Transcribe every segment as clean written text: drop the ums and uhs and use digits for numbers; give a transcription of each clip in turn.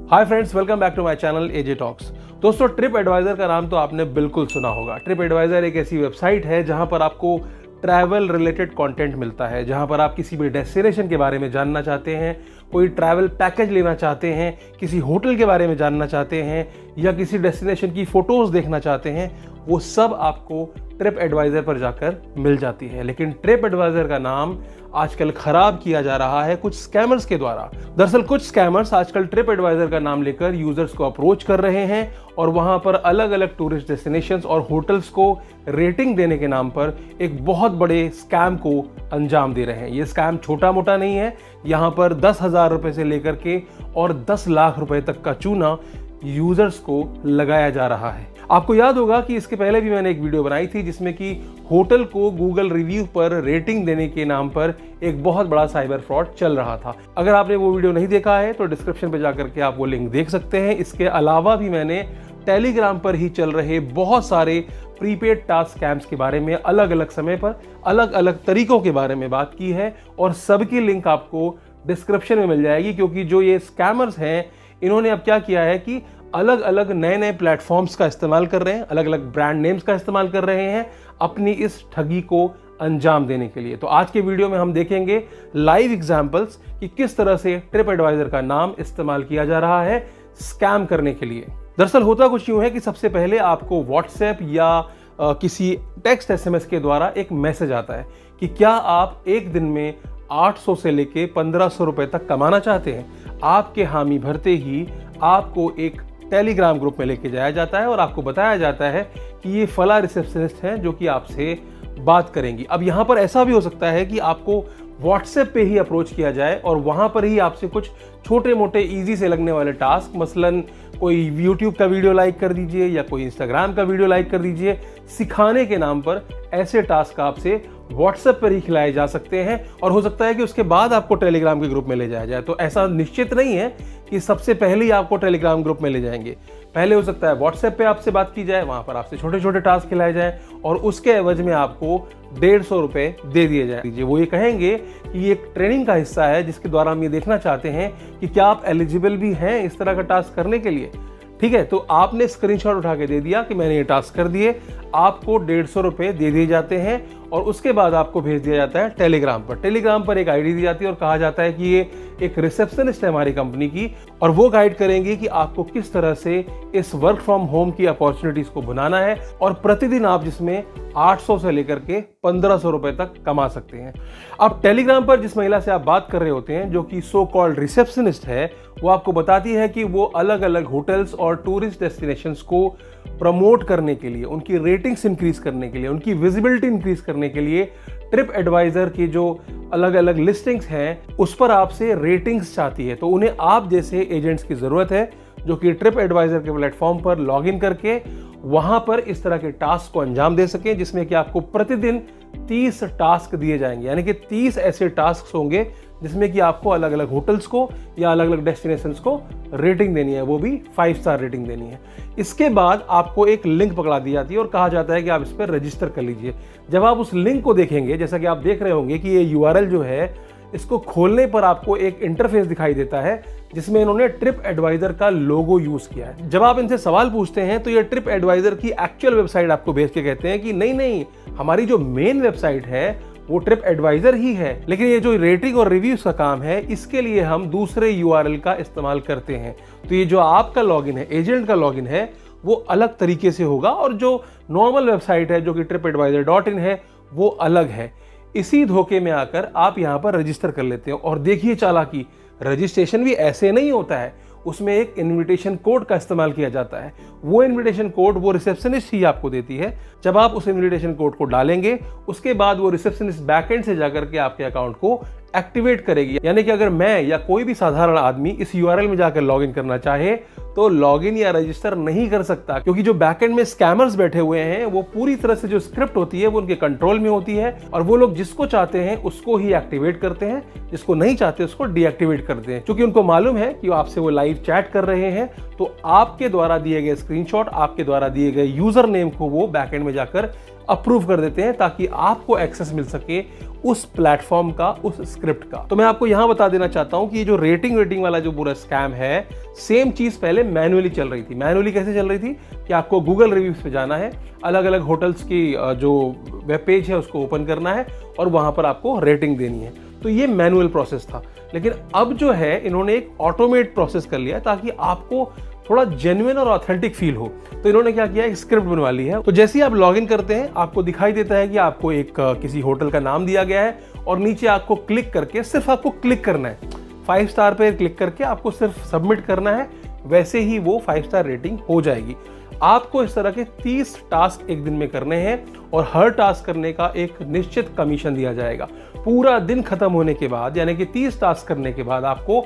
Hi friends, welcome back to my channel AJ talks. दोस्तों, TripAdvisor का नाम तो आपने बिल्कुल सुना होगा। ट्रिप एडवाइजर एक ऐसी वेबसाइट है जहां पर आपको ट्रैवल रिलेटेड कंटेंट मिलता है, जहां पर आप किसी भी डेस्टिनेशन के बारे में जानना चाहते हैं, कोई ट्रैवल पैकेज लेना चाहते हैं, किसी होटल के बारे में जानना चाहते हैं या किसी डेस्टिनेशन की फोटोज देखना चाहते हैं, वो सब आपको ट्रिप एडवाइजर पर जाकर मिल जाती है। लेकिन ट्रिप एडवाइजर का नाम आजकल खराब किया जा रहा है कुछ स्कैमर्स के द्वारा। दरअसल कुछ स्कैमर्स आजकल ट्रिप एडवाइजर का नाम लेकर यूजर्स को अप्रोच कर रहे हैं और वहां पर अलग अलग टूरिस्ट डेस्टिनेशंस और होटल्स को रेटिंग देने के नाम पर एक बहुत बड़े स्कैम को अंजाम दे रहे हैं। ये स्कैम छोटा मोटा नहीं है। यहाँ पर 10,000 रुपए से लेकर के और 10 लाख रुपए तक का चूना यूजर्स को लगाया जा रहा है। आपको याद होगा कि इसके पहले भी मैंने एक वीडियो बनाई थी जिसमें कि होटल को गूगल रिव्यू पर रेटिंग देने के नाम पर एक बहुत बड़ा साइबर फ्रॉड चल रहा था। अगर आपने वो वीडियो नहीं देखा है तो डिस्क्रिप्शन पे जाकर के आप वो लिंक देख सकते हैं। इसके अलावा भी मैंने टेलीग्राम पर ही चल रहे बहुत सारे प्रीपेड टास्क स्कैम्स के बारे में अलग अलग समय पर अलग अलग तरीकों के बारे में बात की है और सबकी लिंक आपको डिस्क्रिप्शन में मिल जाएगी। क्योंकि जो ये स्कैमर्स हैं, इन्होंने अब क्या किया है कि अलग अलग नए नए प्लेटफॉर्म्स का इस्तेमाल कर रहे हैं, अलग अलग ब्रांड नेम्स का इस्तेमाल कर रहे हैं अपनी इस ठगी को अंजाम देने के लिए। तो आज के वीडियो में हम देखेंगे लाइव एग्जांपल्स कि किस तरह से ट्रिप एडवाइजर का नाम इस्तेमाल किया जा रहा है स्कैम करने के लिए। दरअसल होता कुछ यूं है कि सबसे पहले आपको व्हाट्सएप या किसी टेक्स्ट एसएमएस के द्वारा एक मैसेज आता है कि क्या आप एक दिन में 800 से लेके 1500 रुपए तक कमाना चाहते हैं। आपके हामी भरते ही आपको एक टेलीग्राम ग्रुप में लेके जाया जाता है और आपको बताया जाता है कि ये फला रिसेप्शनिस्ट हैं जो कि आपसे बात करेंगी। अब यहाँ पर ऐसा भी हो सकता है कि आपको व्हाट्सएप पे ही अप्रोच किया जाए और वहां पर ही आपसे कुछ छोटे मोटे इजी से लगने वाले टास्क, मसलन कोई यूट्यूब का वीडियो लाइक कर दीजिए या कोई इंस्टाग्राम का वीडियो लाइक कर दीजिए, सिखाने के नाम पर ऐसे टास्क आपसे व्हाट्सएप पर ही खिलाए जा सकते हैं। और हो सकता है कि उसके बाद आपको टेलीग्राम के ग्रुप में ले जाया जाए। तो ऐसा निश्चित नहीं है कि सबसे पहले ही आपको टेलीग्राम ग्रुप में ले जाएंगे। पहले हो सकता है व्हाट्सएप पे आपसे बात की जाए, वहां पर आपसे छोटे छोटे टास्क खिलाए जाए और उसके एवज में आपको 150 रुपए दे दिए जाए। वो ये कहेंगे कि ये एक ट्रेनिंग का हिस्सा है जिसके द्वारा हम ये देखना चाहते हैं कि क्या आप एलिजिबल भी हैं इस तरह का टास्क करने के लिए। ठीक है, तो आपने स्क्रीनशॉट उठा के दे दिया कि मैंने ये टास्क कर दिए, आपको 150 रुपए दे दिए जाते हैं और उसके बाद आपको भेज दिया जाता है टेलीग्राम पर। टेलीग्राम पर एक आईडी दी जाती है और कहा जाता है कि ये एक रिसेप्शनिस्ट है हमारी कंपनी की और वो गाइड करेंगे कि आपको किस तरह से इस वर्क फ्रॉम होम की अपॉर्चुनिटीज को बनाना है और प्रतिदिन आप जिसमें 800 से लेकर के 1500 रुपए तक कमा सकते हैं। अब टेलीग्राम पर जिस महिला से आप बात कर रहे होते हैं, जो कि सो कॉल्ड रिसेप्शनिस्ट है, वो आपको बताती है कि वो अलग अलग होटल्स और टूरिस्ट डेस्टिनेशंस को प्रमोट करने के लिए, उनकी रेटिंग्स इंक्रीज करने के लिए, उनकी विजिबिलिटी इंक्रीज करने के लिए ट्रिप एडवाइजर की जो अलग अलग लिस्टिंग्स हैं उस पर आपसे रेटिंग्स चाहती है। तो उन्हें आप जैसे एजेंट्स की जरूरत है जो कि ट्रिप एडवाइजर के प्लेटफॉर्म पर लॉगिन करके वहां पर इस तरह के टास्क को अंजाम दे सकें, जिसमें कि आपको प्रतिदिन 30 टास्क दिए जाएंगे। यानी कि 30 ऐसे टास्क होंगे जिसमें कि आपको अलग अलग होटल्स को या अलग अलग डेस्टिनेशंस को रेटिंग देनी है, वो भी 5 स्टार रेटिंग देनी है। इसके बाद आपको एक लिंक पकड़ा दी जाती है और कहा जाता है कि आप इस पर रजिस्टर कर लीजिए। जब आप उस लिंक को देखेंगे, जैसा कि आप देख रहे होंगे कि ये यूआरएल जो है, इसको खोलने पर आपको एक इंटरफेस दिखाई देता है जिसमें इन्होंने ट्रिप एडवाइजर का लोगो यूज किया है। जब आप इनसे सवाल पूछते हैं तो ये ट्रिप एडवाइजर की एक्चुअल वेबसाइट आपको भेज के कहते हैं कि नहीं, हमारी जो मेन वेबसाइट है वो ट्रिप एडवाइजर ही है, लेकिन ये जो रेटिंग और रिव्यूज का काम है इसके लिए हम दूसरे यूआरएल का इस्तेमाल करते हैं। तो ये जो आपका लॉगिन है, एजेंट का लॉगिन है, वो अलग तरीके से होगा और जो नॉर्मल वेबसाइट है जो कि tripadvisor.in है वो अलग है। इसी धोखे में आकर आप यहाँ पर रजिस्टर कर लेते हैं और देखिए चालाकी, रजिस्ट्रेशन भी ऐसे नहीं होता है, उसमें एक इनविटेशन कोड का इस्तेमाल किया जाता है। वो इनविटेशन कोड वो रिसेप्शनिस्ट ही आपको देती है। जब आप उस इनविटेशन कोड को डालेंगे उसके बाद वो रिसेप्शनिस्ट बैकएंड से जाकर के आपके अकाउंट को एक्टिवेट करेगी। यानी कि अगर मैं या कोई भी साधारण आदमी इस यूआरएल में जाकर लॉगिन करना चाहे तो लॉगिन या रजिस्टर नहीं कर सकता, क्योंकि जो बैकएंड में स्कैमर्स बैठे हुए हैं वो पूरी तरह से जो स्क्रिप्ट होती है वो उनके कंट्रोल में होती है और वो लोग जिसको चाहते हैं उसको ही एक्टिवेट करते हैं, जिसको नहीं चाहते उसको डीएक्टिवेट करते हैं। क्योंकि उनको मालूम है कि आपसे वो लाइव चैट कर रहे हैं, तो आपके द्वारा दिए गए स्क्रीनशॉट, आपके द्वारा दिए गए यूजर नेम को वो बैकएंड में जाकर अप्रूव कर देते हैं ताकि आपको एक्सेस मिल सके उस प्लेटफॉर्म का, उस स्क्रिप्ट का। तो मैं आपको यहां बता देना चाहता हूं कि ये जो रेटिंग वाला जो पूरा स्कैम है, सेम चीज पहले मैन्युअली चल रही थी। मैन्युअली कैसे चल रही थी कि आपको गूगल रिव्यूज पे जाना है, अलग अलग होटल्स की जो वेब पेज है उसको ओपन करना है और वहां पर आपको रेटिंग देनी है। तो ये मैनुअल प्रोसेस था। लेकिन अब जो है इन्होंने एक ऑटोमेट प्रोसेस कर लिया ताकि आपको थोड़ा जेन्युइन और ऑथेंटिक फील हो। तो इन्होंने क्या किया, एक स्क्रिप्ट बनवा ली है। तो जैसे ही आप लॉगिन करते हैं आपको दिखाई देता है कि आपको एक किसी होटल का नाम दिया गया है और नीचे आपको क्लिक करके, सिर्फ आपको क्लिक करना है, 5 स्टार पे क्लिक करके आपको सिर्फ सबमिट करना है, वैसे ही वो 5 स्टार रेटिंग हो जाएगी। आपको इस तरह के 30 टास्क एक दिन में करने हैं और हर टास्क करने का एक निश्चित कमीशन दिया जाएगा। पूरा दिन खत्म होने के बाद, यानी कि 30 टास्क करने के बाद आपको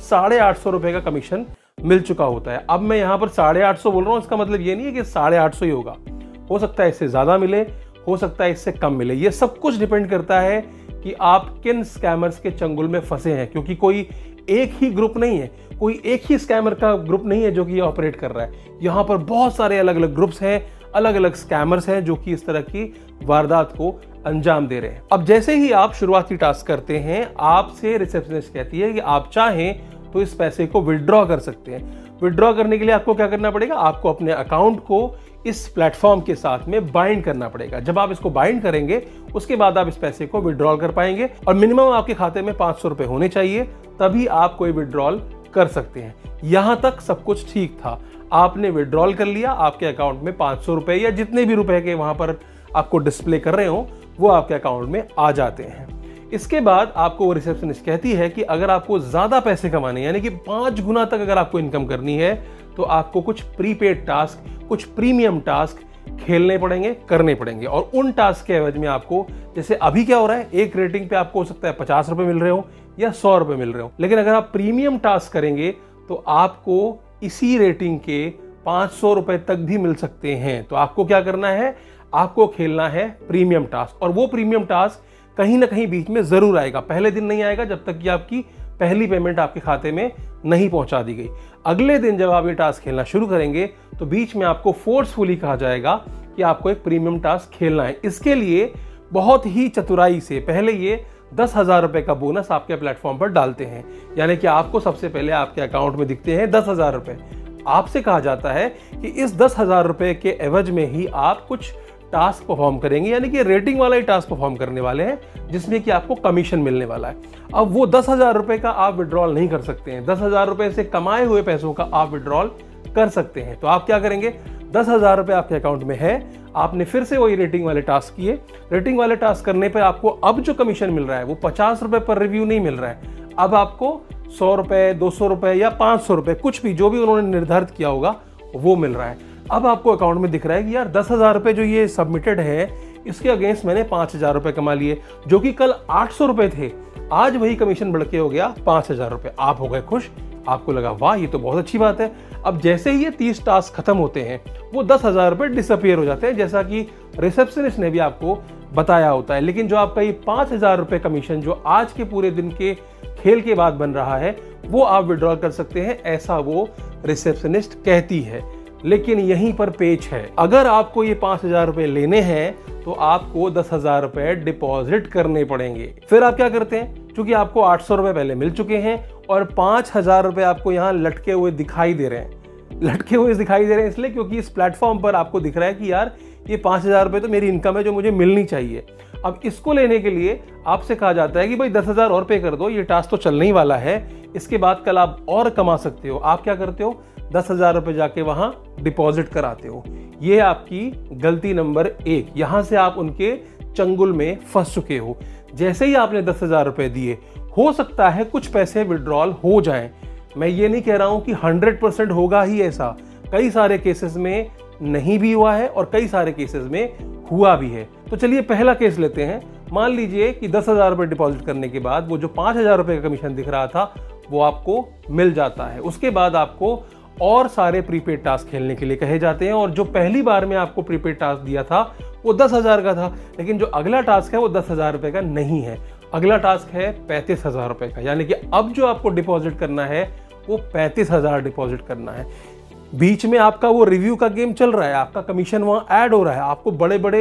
850 रुपए का कमीशन मिल चुका होता है। अब मैं यहां पर 850 बोल रहा हूं, इसका मतलब ये नहीं है कि 850 ही होगा, हो सकता है इससे ज्यादा मिले, हो सकता है इससे कम मिले। ये सब कुछ डिपेंड करता है कि आप किन स्कैमर्स के चंगुल में फंसे हैं, क्योंकि कोई एक ही ग्रुप नहीं है, कोई एक ही स्कैमर का ग्रुप नहीं है जो कि ऑपरेट कर रहा है। यहां पर बहुत सारे अलग अलग ग्रुप्स हैं, अलग अलग स्कैमर्स हैं जो कि इस तरह की वारदात को अंजाम दे रहे हैं। अब जैसे ही आप शुरुआती टास्क करते हैं, आपसे रिसेप्शनिस्ट कहती है कि आप चाहें तो इस पैसे को विड्रॉ कर सकते हैं। विड्रॉ करने के लिए आपको क्या करना पड़ेगा, आपको अपने अकाउंट को इस प्लेटफॉर्म के साथ में बाइंड करना पड़ेगा। जब आप इसको बाइंड करेंगे उसके बाद आप इस पैसे को विड्रॉल कर पाएंगे और मिनिमम आपके खाते में 500 रुपए होने चाहिए, तभी आप कोई विड्रॉल कर सकते हैं। यहां तक सब कुछ ठीक था, आपने विड्रॉल कर लिया, आपके अकाउंट में 500 रुपए या जितने भी रुपए के वहां पर आपको डिस्प्ले कर रहे हो वो आपके अकाउंट में आ जाते हैं। इसके बाद आपको वो रिसेप्शनिस्ट कहती है कि अगर आपको ज्यादा पैसे कमाने, यानी कि 5 गुना तक अगर आपको इनकम करनी है, तो आपको कुछ प्रीपेड टास्क, कुछ प्रीमियम टास्क खेलने पड़ेंगे, करने पड़ेंगे। और उन टास्क के एवज में आपको, जैसे अभी क्या हो रहा है, एक रेटिंग पे आपको हो सकता है 50 रुपए मिल रहे हो या 100 रुपए मिल रहे हो, लेकिन अगर आप प्रीमियम टास्क करेंगे तो आपको इसी रेटिंग के 500 रुपए तक भी मिल सकते हैं। तो आपको क्या करना है, आपको खेलना है प्रीमियम टास्क, और वो प्रीमियम टास्क कहीं ना कहीं बीच में जरूर आएगा। पहले दिन नहीं आएगा जब तक कि आपकी पहली पेमेंट आपके खाते में नहीं पहुंचा दी गई। अगले दिन जब आप ये टास्क खेलना शुरू करेंगे तो बीच में आपको फोर्सफुली कहा जाएगा कि आपको एक प्रीमियम टास्क खेलना है। इसके लिए बहुत ही चतुराई से पहले ये 10,000 रुपए का बोनस आपके प्लेटफॉर्म पर डालते हैं, यानी कि आपको सबसे पहले आपके अकाउंट में दिखते हैं 10,000 रुपए। आपसे कहा जाता है कि इस 10,000 रुपए के एवज में ही आप कुछ टास्क परफॉर्म करेंगे, यानी कि रेटिंग वाला ही टास्क परफॉर्म करने वाले हैं जिसमें कि आपको कमीशन मिलने वाला है। अब वो 10,000 रुपए का आप विड्रॉल नहीं कर सकते हैं, 10,000 रुपए से कमाए हुए पैसों का आप विड्रॉल कर सकते हैं। तो आप क्या करेंगे, 10,000 रुपए आपके अकाउंट में है, आपने फिर से वही रेटिंग वाले टास्क किए। रेटिंग वाले टास्क करने पर आपको अब जो कमीशन मिल रहा है वो 50 रुपए पर रिव्यू नहीं मिल रहा है, अब आपको 100 रुपए, 200 रुपए या 500 रुपए, कुछ भी जो भी उन्होंने निर्धारित किया होगा वो मिल रहा है। अब आपको अकाउंट में दिख रहा है कि यार 10,000 रुपए जो ये सबमिटेड है, इसके अगेंस्ट मैंने 5,000 रुपए कमा लिए, जो कि कल 800 रुपए थे, आज वही कमीशन बढ़ के हो गया 5,000 रुपए। आप हो गए खुश, आपको लगा वाह ये तो बहुत अच्छी बात है। अब जैसे ही ये 30 टास्क खत्म होते हैं वो 10,000 रुपए डिसअपियर हो जाते हैं, जैसा कि रिसेप्शनिस्ट ने भी आपको बताया होता है। लेकिन जो आपका ये 5,000 रुपए कमीशन जो आज के पूरे दिन के खेल के बाद बन रहा है वो आप विड्रॉल कर सकते हैं, ऐसा वो रिसेप्शनिस्ट कहती है। लेकिन यहीं पर पेच है, अगर आपको ये 5,000 रुपए लेने हैं तो आपको 10,000 रुपए डिपॉजिट करने पड़ेंगे। फिर आप क्या करते हैं, क्योंकि आपको 800 रुपए पहले मिल चुके हैं और 5,000 रुपए आपको यहाँ लटके हुए दिखाई दे रहे हैं। लटके हुए दिखाई दे रहे हैं इसलिए क्योंकि इस प्लेटफॉर्म पर आपको दिख रहा है कि यार ये 5,000 रुपए तो मेरी इनकम है जो मुझे मिलनी चाहिए। अब इसको लेने के लिए आपसे कहा जाता है कि भाई 10,000 और पे कर दो, ये टास्क तो चलने ही वाला है, इसके बाद कल आप और कमा सकते हो। आप क्या करते हो, 10,000 रुपए जाके वहां डिपॉजिट कराते हो। ये आपकी गलती नंबर 1, यहां से आप उनके चंगुल में फंस चुके हो। जैसे ही आपने 10,000 रुपए दिए, हो सकता है कुछ पैसे विड्रॉल हो जाएं। मैं ये नहीं कह रहा हूं कि 100% होगा ही ऐसा, कई सारे केसेस में नहीं भी हुआ है और कई सारे केसेस में हुआ भी है। तो चलिए पहला केस लेते हैं। मान लीजिए कि 10,000 रुपए डिपॉजिट करने के बाद वो जो 5,000 रुपए का कमीशन दिख रहा था वो आपको मिल जाता है। उसके बाद आपको और सारे प्रीपेड टास्क खेलने के लिए कहे जाते हैं, और जो पहली बार में आपको प्रीपेड टास्क दिया था वो 10,000 का था, लेकिन जो अगला टास्क है वो 10,000 रुपए का नहीं है, अगला टास्क है 35,000 रुपए का। यानी कि अब जो आपको डिपॉजिट करना है वो 35,000 डिपॉजिट करना है। बीच में आपका वो रिव्यू का गेम चल रहा है, आपका कमीशन वहां ऐड हो रहा है, आपको बड़े बड़े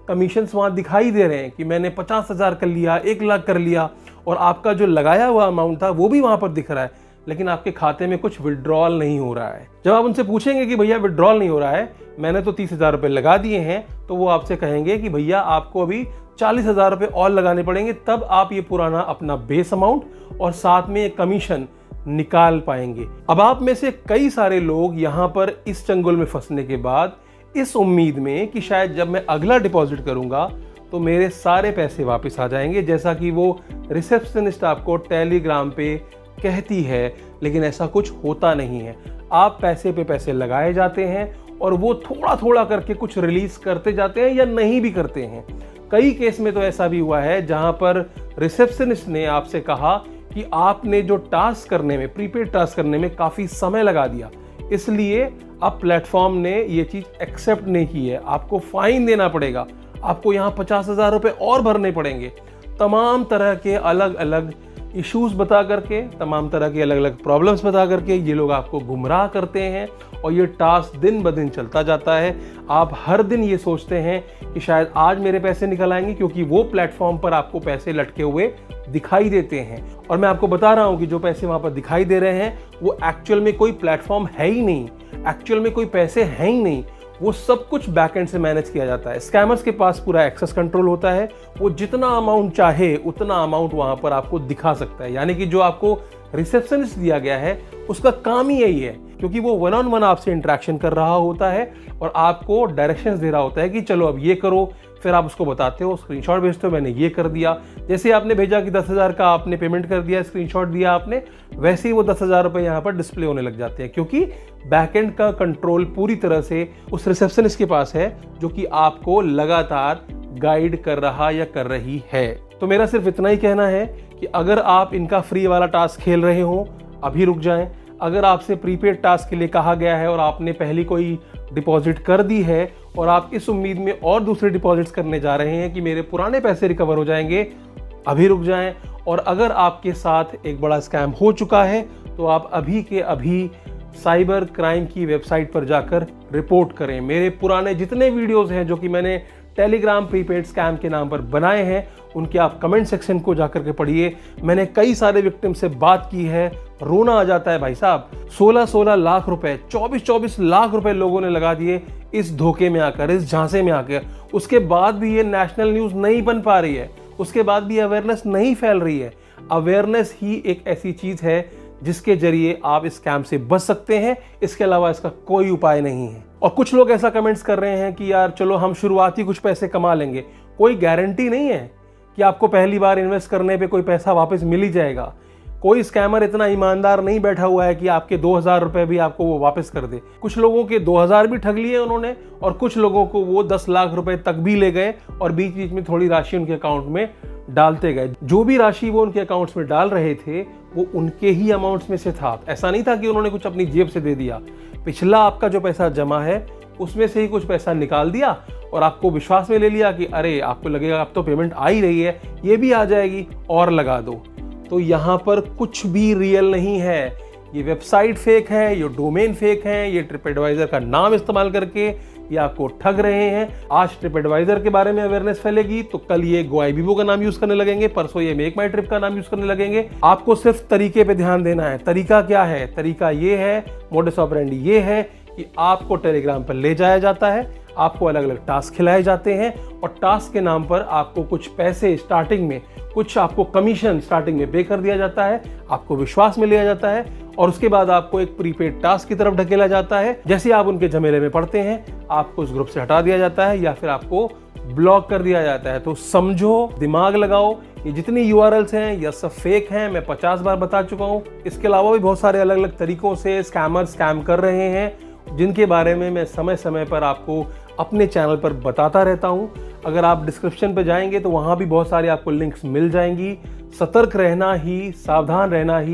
कमीशंस वहाँ दिखाई दे रहे हैं कि मैंने 50,000 कर लिया, 1 लाख कर लिया, और आपका जो लगाया हुआ अमाउंट था वो भी वहाँ पर दिख रहा है, लेकिन आपके खाते में कुछ विड्रॉल नहीं हो रहा है। जब आप उनसे पूछेंगे कि भैया विड्रॉल नहीं हो रहा है, मैंने तो 30,000 रुपये लगा दिए हैं, तो वो आपसे कहेंगे कि भैया आपको अभी 40,000 रुपये और लगाने पड़ेंगे, तब आप ये पुराना अपना बेस अमाउंट और साथ में एक कमीशन निकाल पाएंगे। अब आप में से कई सारे लोग यहाँ पर इस चंगुल में फंसने के बाद इस उम्मीद में कि शायद जब मैं अगला डिपॉजिट करूंगा तो मेरे सारे पैसे वापस आ जाएंगे, जैसा कि वो रिसेप्शनिस्ट आपको टेलीग्राम पे कहती है, लेकिन ऐसा कुछ होता नहीं है। आप पैसे पे पैसे लगाए जाते हैं और वो थोड़ा थोड़ा करके कुछ रिलीज करते जाते हैं या नहीं भी करते हैं। कई केस में तो ऐसा भी हुआ है जहां पर रिसेप्शनिस्ट ने आपसे कहा कि आपने जो टास्क करने में, प्रीपेड टास्क करने में काफ़ी समय लगा दिया, इसलिए अब प्लेटफॉर्म ने ये चीज़ एक्सेप्ट नहीं की है, आपको फाइन देना पड़ेगा, आपको यहाँ 50,000 रुपये और भरने पड़ेंगे। तमाम तरह के अलग अलग इश्यूज बता करके, तमाम तरह के अलग अलग प्रॉब्लम्स बता करके ये लोग आपको गुमराह करते हैं और ये टास्क दिन ब दिन चलता जाता है। आप हर दिन ये सोचते हैं कि शायद आज मेरे पैसे निकल आएंगे, क्योंकि वो प्लेटफॉर्म पर आपको पैसे लटके हुए दिखाई देते हैं। और मैं आपको बता रहा हूं कि जो पैसे वहां पर दिखाई दे रहे हैं वो एक्चुअल में कोई प्लेटफॉर्म है ही नहीं, एक्चुअल में कोई पैसे हैं ही नहीं, वो सब कुछ बैकएंड से मैनेज किया जाता है। स्कैमर्स के पास पूरा एक्सेस कंट्रोल होता है, वो जितना अमाउंट चाहे उतना अमाउंट वहां पर आपको दिखा सकता है। यानी कि जो आपको रिसेप्शनिस्ट दिया गया है उसका काम ही यही है, क्योंकि वो 1-on-1 आपसे इंटरेक्शन कर रहा होता है और आपको डायरेक्शंस दे रहा होता है कि चलो अब ये करो, फिर आप उसको बताते हो, स्क्रीनशॉट भेजते हो, मैंने ये कर दिया। जैसे आपने भेजा कि 10,000 का आपने पेमेंट कर दिया, स्क्रीनशॉट दिया आपने, वैसे ही वो 10,000 रुपये यहाँ पर डिस्प्ले होने लग जाते हैं, क्योंकि बैकएंड का कंट्रोल पूरी तरह से उस रिसेप्शनिस्ट के पास है जो कि आपको लगातार गाइड कर रहा या कर रही है। तो मेरा सिर्फ इतना ही कहना है कि अगर आप इनका फ्री वाला टास्क खेल रहे हो, अभी रुक जाएं। अगर आपसे प्रीपेड टास्क के लिए कहा गया है और आपने पहली कोई डिपॉजिट कर दी है और आप इस उम्मीद में और दूसरे डिपॉजिट्स करने जा रहे हैं कि मेरे पुराने पैसे रिकवर हो जाएंगे, अभी रुक जाएं। और अगर आपके साथ एक बड़ा स्कैम हो चुका है तो आप अभी के अभी साइबर क्राइम की वेबसाइट पर जाकर रिपोर्ट करें। मेरे पुराने जितने वीडियोस हैं जो कि मैंने टेलीग्राम प्रीपेड स्कैम के नाम पर बनाए हैं, उनके आप कमेंट सेक्शन को जाकर के पढ़िए। मैंने कई सारे विक्टिम से बात की है, रोना आ जाता है भाई साहब। 16-16 लाख रुपए, 24-24 लाख रुपए लोगों ने लगा दिए इस धोखे में आकर, इस झांसे में आकर। उसके बाद भी ये नेशनल न्यूज नहीं बन पा रही है, उसके बाद भी अवेयरनेस नहीं फैल रही है। अवेयरनेस ही एक ऐसी चीज है जिसके जरिए आप इस स्कैम से बच सकते हैं, इसके अलावा इसका कोई उपाय नहीं है। और कुछ लोग ऐसा कमेंट्स कर रहे हैं कि यार चलो हम शुरुआती कुछ पैसे कमा लेंगे। कोई गारंटी नहीं है कि आपको पहली बार इन्वेस्ट करने पे कोई पैसा वापस मिल ही जाएगा। कोई स्कैमर इतना ईमानदार नहीं बैठा हुआ है कि आपके 2,000 रुपए भी आपको वो वापस कर दे। कुछ लोगों के 2,000 भी ठग लिए उन्होंने और कुछ लोगों को वो 10 लाख रुपए तक भी ले गए और बीच बीच में थोड़ी राशि उनके अकाउंट में डालते गए। जो भी राशि वो उनके अकाउंट्स में डाल रहे थे वो उनके ही अमाउंट्स में से था। ऐसा नहीं था कि उन्होंने कुछ अपनी जेब से दे दिया। पिछला आपका जो पैसा जमा है उसमें से ही कुछ पैसा निकाल दिया और आपको विश्वास में ले लिया कि अरे आपको लगेगा अब तो पेमेंट आ ही रही है, ये भी आ जाएगी और लगा दो। तो यहाँ पर कुछ भी रियल नहीं है। ये वेबसाइट फेक है, ये डोमेन फेक है, ये ट्रिप एडवाइजर का नाम इस्तेमाल करके ये आपको ठग रहे हैं। आज ट्रिप एडवाइजर के बारे में अवेयरनेस फैलेगी तो कल ये गोआईबीबो का नाम यूज करने लगेंगे, परसों ये मेक माई ट्रिप का नाम यूज करने लगेंगे। आपको सिर्फ तरीके पे ध्यान देना है। तरीका क्या है? तरीका ये है, मोडस ऑपरेंडी ये है कि आपको टेलीग्राम पर ले जाया जाता है, आपको अलग अलग टास्क खिलाए जाते हैं और टास्क के नाम पर आपको कुछ पैसे स्टार्टिंग में, कुछ आपको कमीशन स्टार्टिंग में पे कर दिया जाता है, आपको विश्वास में लिया जाता है और उसके बाद आपको एक प्रीपेड टास्क की तरफ ढकेला जाता है। जैसे आप उनके झमेले में पड़ते हैं आपको उस ग्रुप से हटा दिया जाता है या फिर आपको ब्लॉक कर दिया जाता है। तो समझो, दिमाग लगाओ, ये जितनी यूआरएल्स हैं ये सब फेक हैं, मैं 50 बार बता चुका हूँ। इसके अलावा भी बहुत सारे अलग अलग तरीकों से स्कैमर स्कैम कर रहे हैं जिनके बारे में मैं समय समय पर आपको अपने चैनल पर बताता रहता हूं। अगर आप डिस्क्रिप्शन पर जाएंगे तो वहां भी बहुत सारे आपको लिंक्स मिल जाएंगी। सतर्क रहना ही, सावधान रहना ही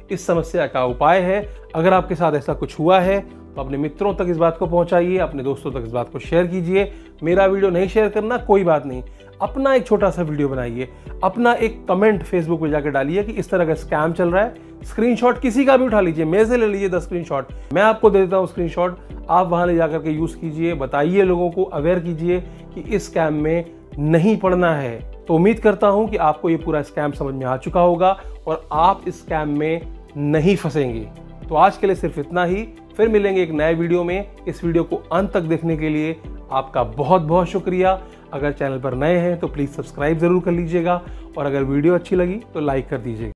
इस समस्या का उपाय है। अगर आपके साथ ऐसा कुछ हुआ है तो अपने मित्रों तक इस बात को पहुंचाइए, अपने दोस्तों तक इस बात को शेयर कीजिए। मेरा वीडियो नहीं शेयर करना कोई बात नहीं, अपना एक छोटा सा वीडियो बनाइए, अपना एक कमेंट फेसबुक पे जाकर डालिए कि इस तरह का स्कैम चल रहा है। स्क्रीनशॉट किसी का भी उठा लीजिए, मेरे से ले लीजिए 10 स्क्रीनशॉट, मैं आपको दे देता हूँ स्क्रीनशॉट, आप वहां ले जाकर के यूज कीजिए, बताइए, लोगों को अवेयर कीजिए कि इस स्कैम में नहीं पड़ना है। तो उम्मीद करता हूं कि आपको ये पूरा स्कैम समझ में आ चुका होगा और आप इस स्कैम में नहीं फंसेंगे। तो आज के लिए सिर्फ इतना ही, फिर मिलेंगे एक नए वीडियो में। इस वीडियो को अंत तक देखने के लिए आपका बहुत बहुत शुक्रिया। अगर चैनल पर नए हैं तो प्लीज़ सब्सक्राइब ज़रूर कर लीजिएगा और अगर वीडियो अच्छी लगी तो लाइक कर दीजिएगा।